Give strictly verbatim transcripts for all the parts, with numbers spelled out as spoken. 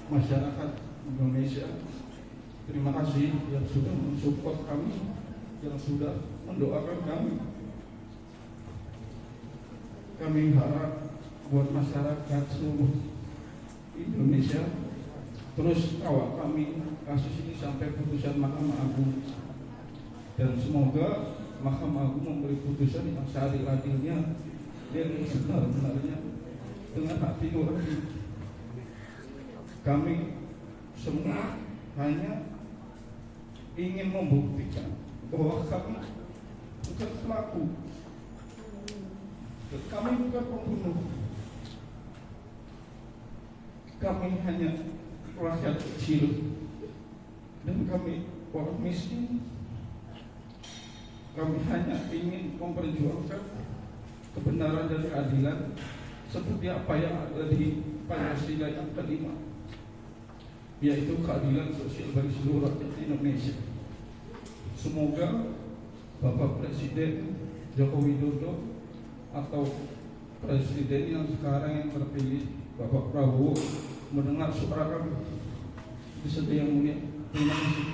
masyarakat Indonesia. Terima kasih yang sudah mensupport kami, yang sudah mendoakan kami. Kami harap buat masyarakat seluruh Indonesia terus kawal kami kasus ini sampai putusan Mahkamah Agung, dan semoga Mahkamah Agung memberi putusan yang seadil-adilnya dan sebenar-benarnya dengan hati nurani. Kami semua hanya ingin membuktikan bahwa kami bukan pelaku, kami bukan pembunuh, kami hanya rakyat kecil dan kami orang miskin. Kami hanya ingin memperjuangkan kebenaran dan keadilan seperti apa yang ada di Pancasila yang kelima, yaitu keadilan sosial bagi seluruh rakyat Indonesia. Semoga Bapak Presiden Joko Widodo atau Presiden yang sekarang yang terpilih Bapak Prabowo mendengar suara kami. Beserta yang mulia, terima kasih.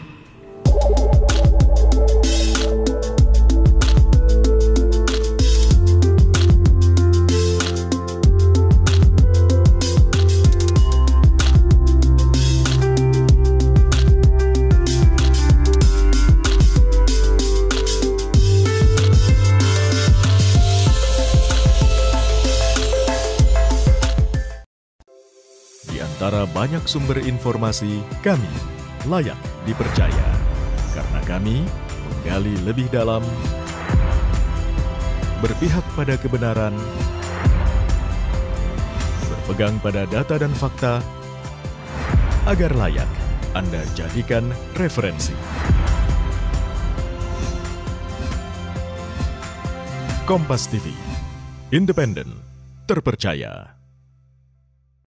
Di antara banyak sumber informasi, kami layak dipercaya karena kami menggali lebih dalam, berpihak pada kebenaran, berpegang pada data dan fakta, agar layak Anda jadikan referensi. Kompas T V, independen, terpercaya.